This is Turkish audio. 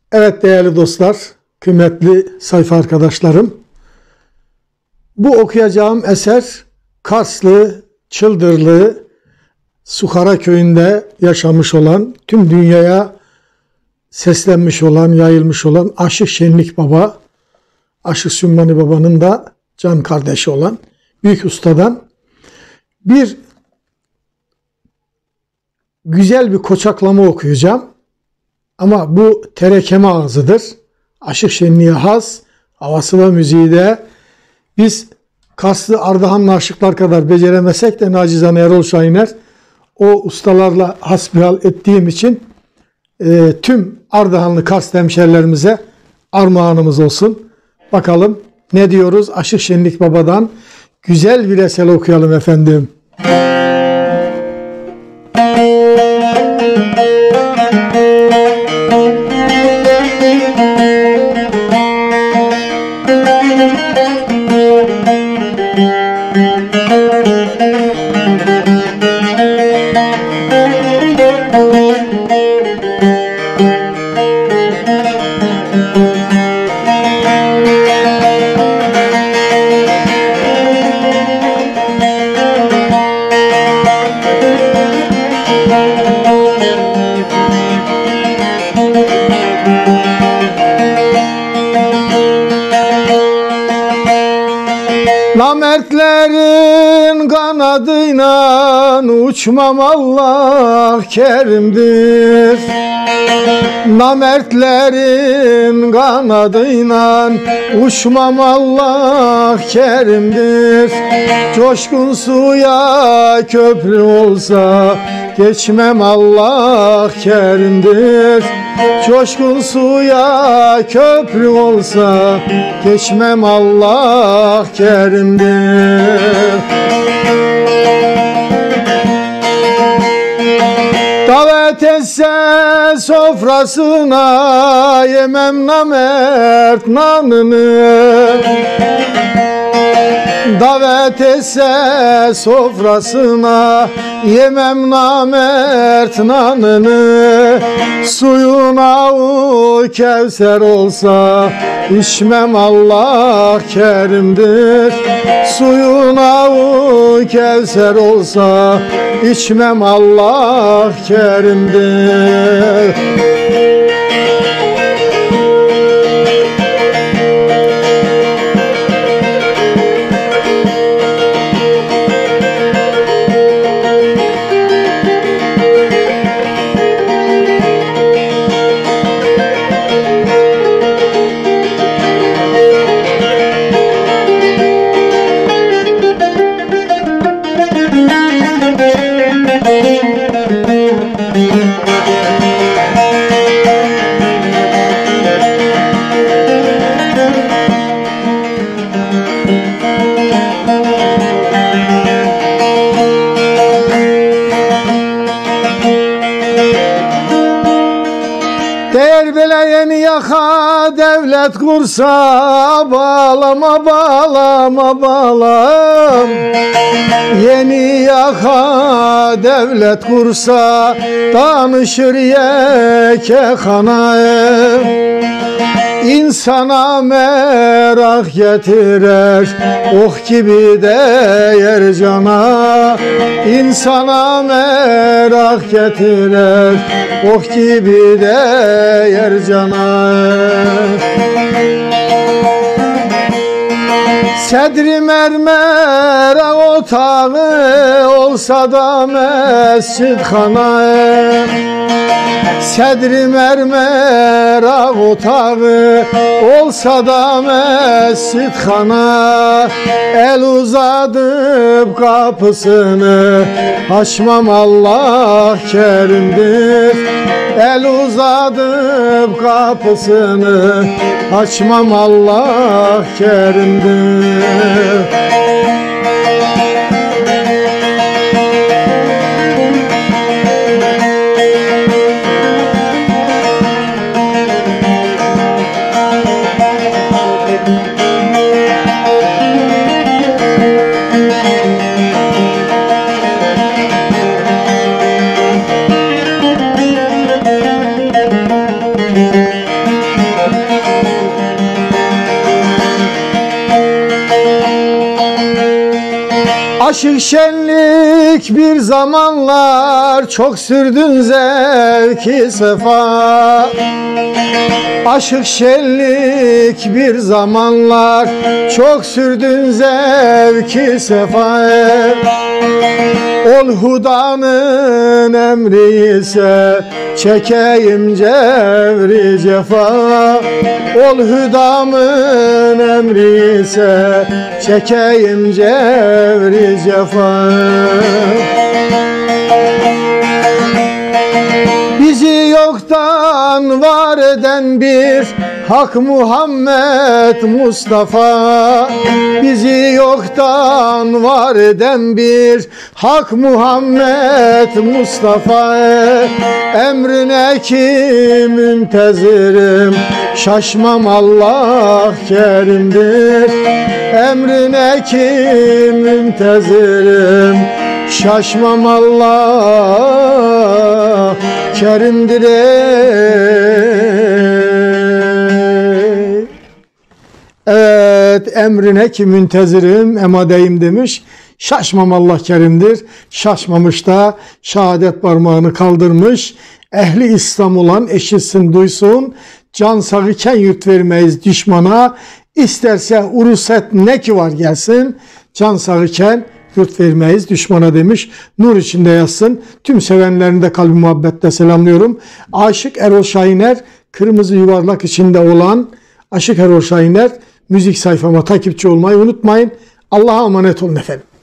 Evet değerli dostlar, kıymetli sayfa arkadaşlarım. Bu okuyacağım eser Karslı, Çıldırlı, Sukara köyünde yaşamış olan, tüm dünyaya seslenmiş olan, yayılmış olan Aşık Şenlik Baba, Aşık Sümmani Baba'nın da can kardeşi olan büyük ustadan bir güzel bir koçaklama okuyacağım. Ama bu terekeme ağzıdır. Aşık Şenliğe has, havası ve müziği de biz Karslı Ardahanlı aşıklar kadar beceremesek de nacizane Erol Şahiner o ustalarla hasbihal ettiğim için tüm Ardahanlı Kars hemşerilerimize armağanımız olsun. Bakalım ne diyoruz Aşık Şenlik Baba'dan? Güzel bir eser okuyalım efendim. Namertlerin kanadıyla uçmam Allah kerimdir. Namertlerin kanadıyla uçmam Allah kerimdir. Coşkun suya köprü olsa geçmem Allah kerimdir. Coşkun suya köprü olsa geçmem Allah kerimdir. Davet etse sofrasına yemem namert nanını. Davet etse sofrasına yemem namert nanını. Suyun avu Kevser olsa içmem Allah kerimdir. Suyun avu Kevser olsa içmem Allah kerimdir. Yeni yaka devlet kursa bağlama bağlama bağlam. Yeni yaka devlet kursa danışır yekekana. İnsana merak getirer oh gibi değer cana. İnsana merak getirer oh gibi değer cana. Sedri mermer otağı olsa da mescidhana. Sedri mermer otağı olsa da mescidhana. El uzadıp kapısını açmam Allah kerimdir. El uzadıp kapısını açmam Allah kerimdir. Aşık şenlik bir zamanlar, çok sürdün zevki sefa. Aşık şenlik bir zamanlar, çok sürdün zevki sefa. Ol hudanın emri ise çekeyim cevri cefa. Ol hudamın emri ise çekeyim cevri cefa. Bizi yoktan var eden bir Hak Muhammed Mustafa. Bizi yoktan var eden bir Hak Muhammed Mustafa. Emrine ki müntezirim, şaşmam Allah kerimdir. Emrine ki müntezirim, şaşmam Allah kerimdir. Evet, emrine ki müntezirim, emadeyim demiş. Şaşmam Allah kerimdir. Şaşmamış da şehadet parmağını kaldırmış. Ehli İslam olan eşitsin duysun. Can sağ iken yurt vermeyiz düşmana. İsterse uruset ne ki var gelsin. Can sağ iken yurt vermeyiz düşmana demiş. Nur içinde yazsın. Tüm sevenlerini de kalbi muhabbetle selamlıyorum. Aşık Erol Şahiner, kırmızı yuvarlak içinde olan Aşık Erol Şahiner müzik sayfama takipçi olmayı unutmayın. Allah'a emanet olun efendim.